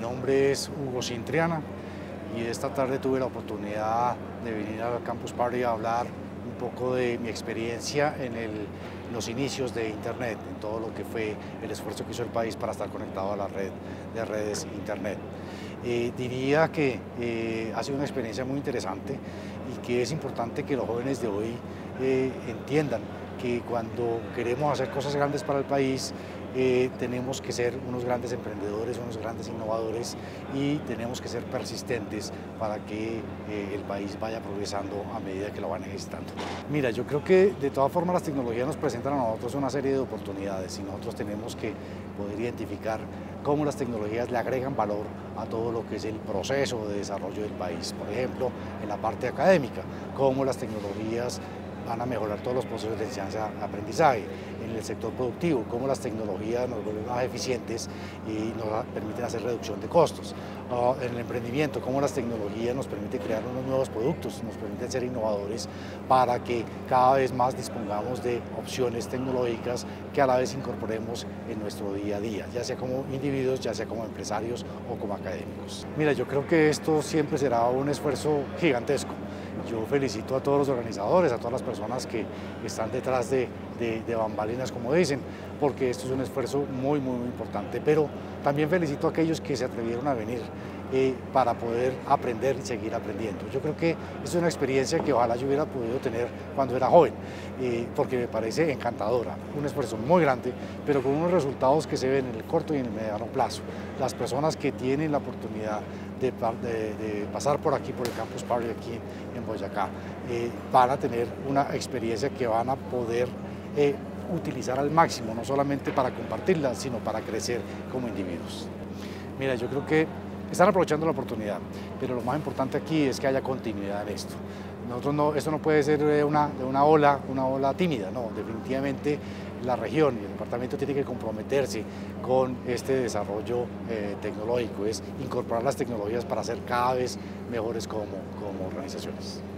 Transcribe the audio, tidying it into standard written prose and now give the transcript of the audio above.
nombre es Hugo Cintriana y esta tarde tuve la oportunidad de venir al Campus Party a hablar un poco de mi experiencia en los inicios de Internet, en todo lo que fue el esfuerzo que hizo el país para estar conectado a la red de redes Internet. Diría que ha sido una experiencia muy interesante y que es importante que los jóvenes de hoy entiendan que cuando queremos hacer cosas grandes para el país, tenemos que ser unos grandes emprendedores, unos grandes innovadores y tenemos que ser persistentes para que el país vaya progresando a medida que lo va necesitando. Mira, yo creo que de todas formas las tecnologías nos presentan a nosotros una serie de oportunidades y nosotros tenemos que poder identificar cómo las tecnologías le agregan valor a todo lo que es el proceso de desarrollo del país. Por ejemplo, en la parte académica, cómo las tecnologías van a mejorar todos los procesos de enseñanza-aprendizaje. En el sector productivo, cómo las tecnologías nos vuelven más eficientes y nos permiten hacer reducción de costos. En el emprendimiento, cómo las tecnologías nos permiten crear unos nuevos productos, nos permiten ser innovadores para que cada vez más dispongamos de opciones tecnológicas que a la vez incorporemos en nuestro día a día, ya sea como individuos, ya sea como empresarios o como académicos. Mira, yo creo que esto siempre será un esfuerzo gigantesco. Yo felicito a todos los organizadores, a todas las personas que están detrás de bambalinas, como dicen, porque esto es un esfuerzo muy importante, pero también felicito a aquellos que se atrevieron a venir para poder aprender y seguir aprendiendo. Yo creo que es una experiencia que ojalá yo hubiera podido tener cuando era joven, porque me parece encantadora, un esfuerzo muy grande, pero con unos resultados que se ven en el corto y en el mediano plazo. Las personas que tienen la oportunidad de pasar por aquí, por el Campus Party aquí en Boyacá, van a tener una experiencia que van a poder utilizar al máximo, no solamente para compartirla, sino para crecer como individuos. Mira, yo creo que están aprovechando la oportunidad, pero lo más importante aquí es que haya continuidad en esto. Esto no puede ser una ola tímida, no, definitivamente la región y el departamento tiene que comprometerse con este desarrollo tecnológico, es incorporar las tecnologías para ser cada vez mejores como organizaciones.